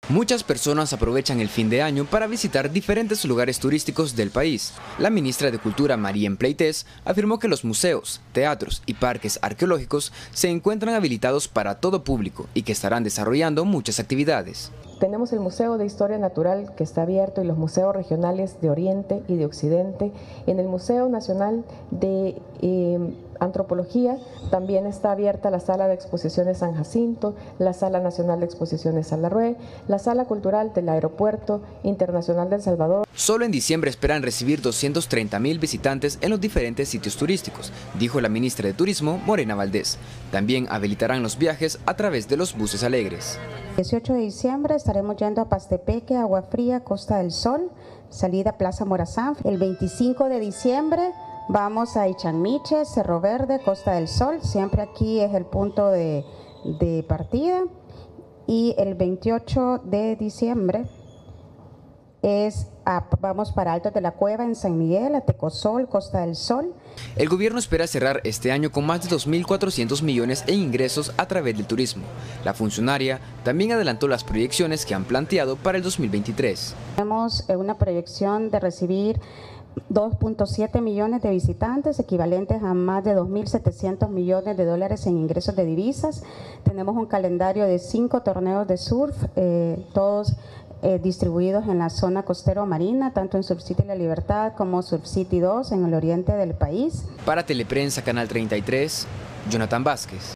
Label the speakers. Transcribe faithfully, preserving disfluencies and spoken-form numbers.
Speaker 1: Muchas personas aprovechan el fin de año para visitar diferentes lugares turísticos del país. La ministra de Cultura, María Pleites, afirmó que los museos, teatros y parques arqueológicos se encuentran habilitados para todo público y que estarán desarrollando muchas actividades.
Speaker 2: Tenemos el Museo de Historia Natural que está abierto y los museos regionales de Oriente y de Occidente. En el Museo Nacional de eh, Antropología también está abierta la Sala de Exposiciones San Jacinto, la Sala Nacional de Exposiciones Salarrué, la Sala Cultural del Aeropuerto Internacional de El Salvador.
Speaker 1: Solo en diciembre esperan recibir doscientos treinta mil visitantes en los diferentes sitios turísticos, dijo la ministra de Turismo, Morena Valdés. También habilitarán los viajes a través de los buses alegres.
Speaker 3: El dieciocho de diciembre estaremos yendo a Pastepeque, Agua Fría, Costa del Sol, salida Plaza Morazán. El veinticinco de diciembre vamos a Ichanmiche, Cerro Verde, Costa del Sol, siempre aquí es el punto de, de partida. Y el veintiocho de diciembre es a, vamos para Altos de la Cueva en San Miguel, a Tecosol, Costa del Sol.
Speaker 1: El gobierno espera cerrar este año con más de dos mil cuatrocientos millones en ingresos a través del turismo. La funcionaria también adelantó las proyecciones que han planteado para el dos mil veintitrés.
Speaker 3: Tenemos una proyección de recibir dos punto siete millones de visitantes, equivalentes a más de dos mil setecientos millones de dólares en ingresos de divisas. Tenemos un calendario de cinco torneos de surf, eh, todos eh, distribuidos en la zona costero-marina, tanto en Surf City La Libertad como Surf City dos en el oriente del país.
Speaker 1: Para Teleprensa, Canal treinta y tres, Jonathan Vázquez.